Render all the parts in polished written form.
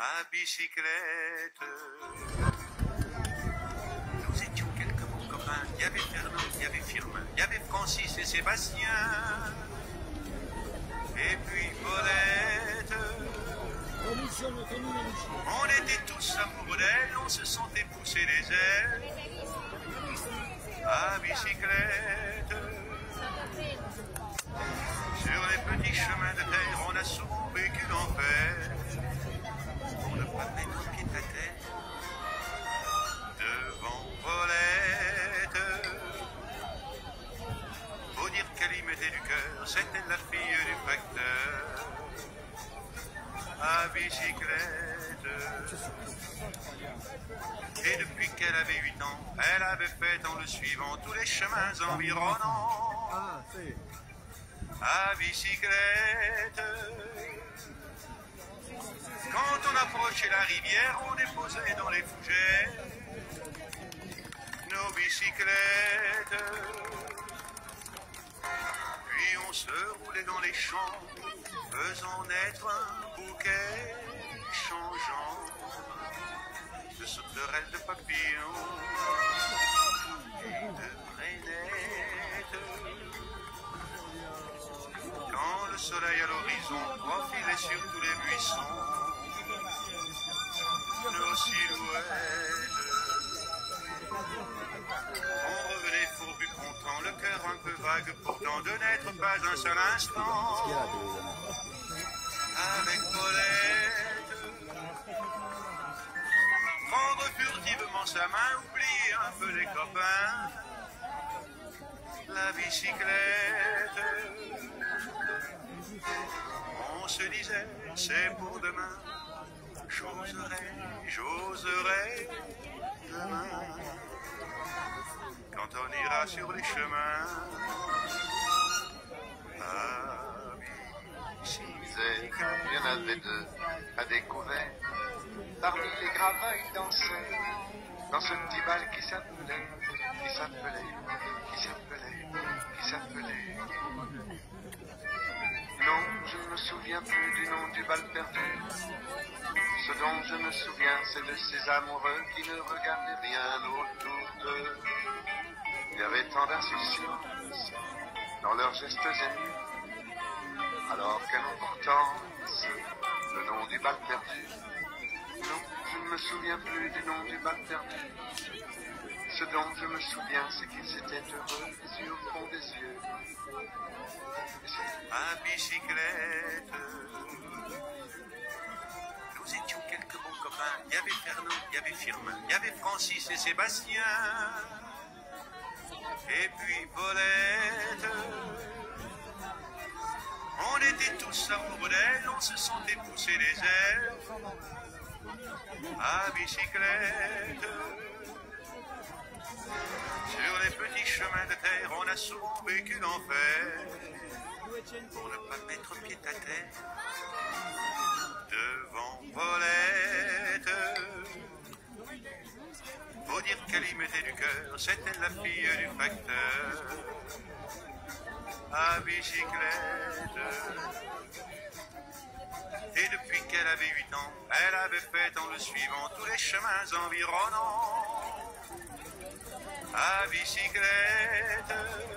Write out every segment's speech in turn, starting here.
à bicyclette. Nous étions quelques bons copains. Il y avait Fernand, il y avait Firmin, il y avait Francis et Sébastien. Et puis Paulette. On était tous amoureux d'elle, on se sentait pousser les ailes à bicyclette. Sur les petits chemins de terre, on a souvent vécu l'enfer pour ne pas mettre pied à terre devant Paulette. Faut dire qu'elle y mettait du cœur, c'était la fille du facteur à bicyclette. Et depuis qu'elle avait 8 ans, elle avait fait en le suivant tous les chemins environnants à bicyclette. Quand on approchait la rivière, on déposait dans les fougères nos bicyclettes. Puis on se roulait dans les champs, faisant naître un bouquet changeant de sauterelles, de papillons et de rainettes. Quand le soleil à l'horizon profilait sur tous les buissons nos silhouettes, on revenait fourbu content, le cœur un peu vague pourtant de n'être pas un seul instant avec Paulette. Prendre furtivement sa main, oublier un peu les copains, la bicyclette. On se disait, c'est pour demain, j'oserai demain, quand on ira sur les chemins à bicyclette. Il y en avait deux à découvert. Parmi les gravats, ils dansaient dans ce petit bal qui s'appelait. Non, je ne me souviens plus du nom du bal perdu. Ce dont je me souviens, c'est de ces amoureux qui ne regardaient rien autour d'eux. Il y avait tant d'insouciance dans leurs gestes émus, alors quelle importance le nom du bal perdu. Non, je ne me souviens plus du nom du bal perdu. Ce dont je me souviens, c'est qu'ils étaient heureux, les yeux au fond des yeux. À bicyclette. Nous étions quelques bons copains. Il y avait Fernand, il y avait Firmin, il y avait Francis et Sébastien. Et puis Paulette. On était tous amoureux d'elle, on se sentait pousser les ailes à bicyclette. Sur les petits chemins de terre, on a souvent vécu l'enfer pour ne pas mettre pied à terre devant Paulette. Faut dire qu'elle y mettait du cœur, c'était la fille du facteur à bicyclette. Et depuis qu'elle avait 8 ans, elle avait fait en le suivant tous les chemins environnants à bicyclette.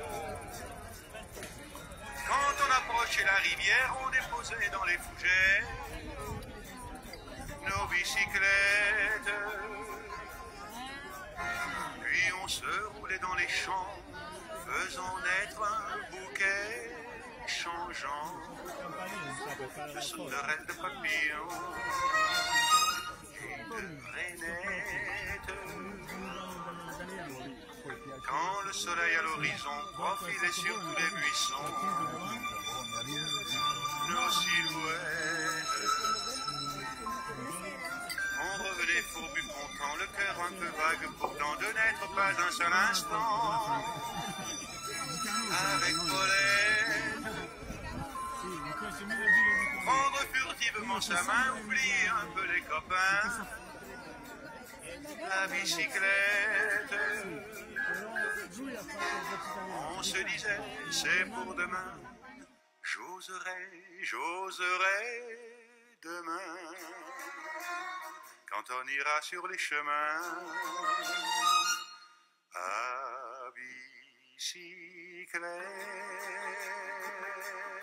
Quand on approchait la rivière, on déposait dans les fougères nos bicyclettes. Puis on se roulait dans les champs, faisant naître un bouquet changeant de sauterelles, de papillons et de rainettes. Quand le soleil à l'horizon profilait sur tous les buissons nos silhouettes, on revenait fourbu content, le cœur un peu vague pourtant de n'être pas un seul instant avec Paulette. Prendre furtivement sa main, oublier un peu les copains, la bicyclette. On se disait, c'est pour demain, j'oserai demain. quand on ira sur les chemins à bicyclette.